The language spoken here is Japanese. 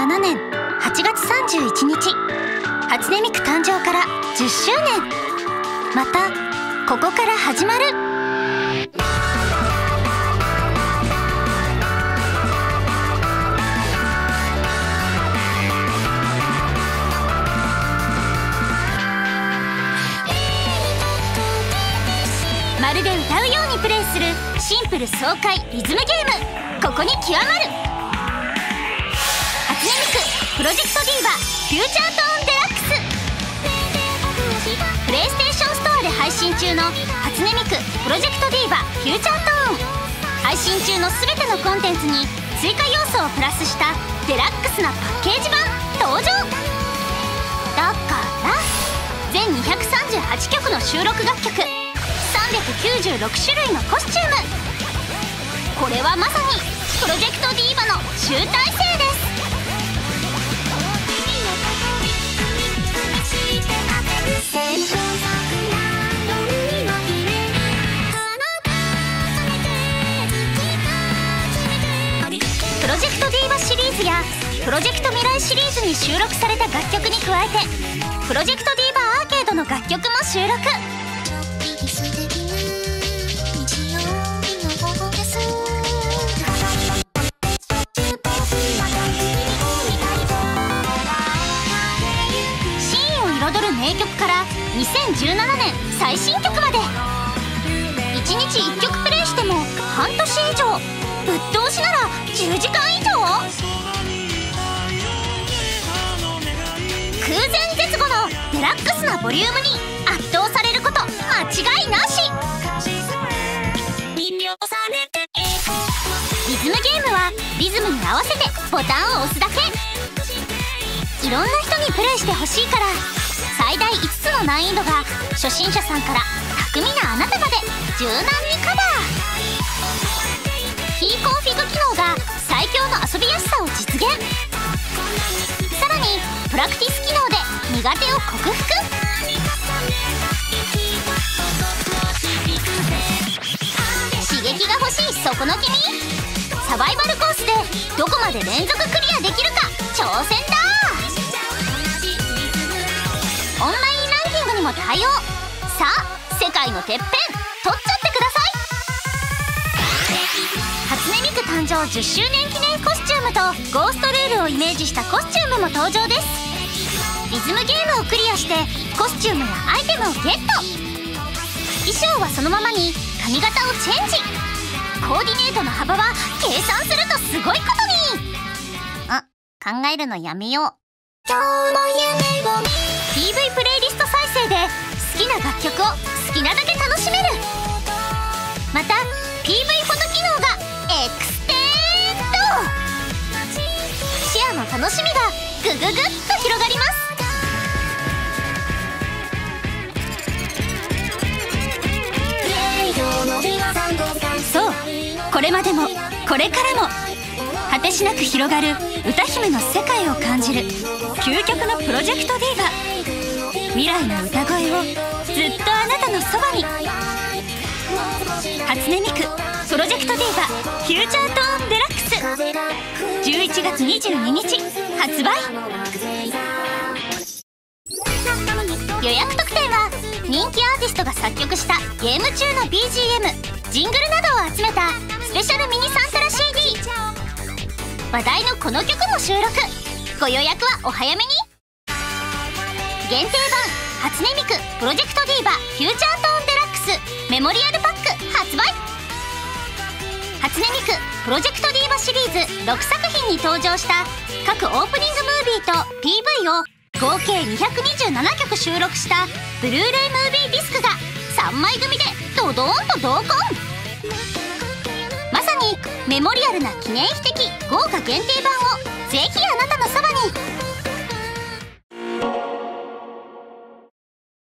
2007年8月31日、初音ミク誕生から10周年。またここから始まる。まるで歌うようにプレイするシンプル爽快リズムゲーム、ここに極まる。初音ミクプロジェクトディーバフューチャートーンデラックス。プレイステーションストアで配信中の初音ミクプロジェクトディーバフューチャートーン。配信中の全てのコンテンツに追加要素をプラスしたデラックスなパッケージ版登場だから、全238曲の収録楽曲、396種類のコスチューム。これはまさにプロジェクトディーバの集大成です。プロジェクトディーバシリーズやプロジェクト未来シリーズに収録された楽曲に加えて、プロジェクトディーバアーケードの楽曲も収録。名曲から2017年最新曲まで、1日1曲プレイしても半年以上、ぶっ通しなら10時間以上。空前絶後のデラックスなボリュームに圧倒されること間違いなし。リズムゲームはリズムに合わせてボタンを押すだけ。いろんな人にプレイしてほしいから、最大5つの難易度が初心者さんから巧みなあなたまで柔軟にカバー。キーコンフィグ機能が最強の遊びやすさを実現。さらにプラクティス機能で苦手を克服。刺激が欲しいそこの君、サバイバルコースでどこまで連続クリアできるか挑戦だ。オンラインランキングにも対応。さあ世界のてっぺん取っちゃってください。初音ミク誕生10周年記念コスチュームとゴーストルールをイメージしたコスチュームも登場です。リズムゲームをクリアしてコスチュームやアイテムをゲット。衣装はそのままに髪型をチェンジ。コーディネートの幅は計算するとすごいことに。考えるのやめよう。今日の夢をPV プレイリスト再生で好きな楽曲を好きなだけ楽しめる。また PV フォト機能がエクステンド。シェアの楽しみがグググッと広がります。そう、これまでもこれからも果てしなく広がる歌姫の世界を感じる究極のプロジェクトディーバ。未来の歌声をずっとあなたのそばに。初音ミクプロジェクトディーバフューチャートーンデラックス、11月22日発売。予約特典は人気アーティストが作曲したゲーム中の BGM、ジングルなどを集めたスペシャルミニサントラ CD。 話題のこの曲も収録。ご予約はお早めに。限定版初音ミクプロジェクトディーバフューチャートーンデラックスメモリアルパック発売。初音ミクプロジェクトディーバシリーズ6作品に登場した各オープニングムービーと PV を合計227曲収録したブルーレイムービーディスクが3枚組でドドーンと同梱。まさにメモリアルな記念碑的豪華限定版をぜひあなたのそばに。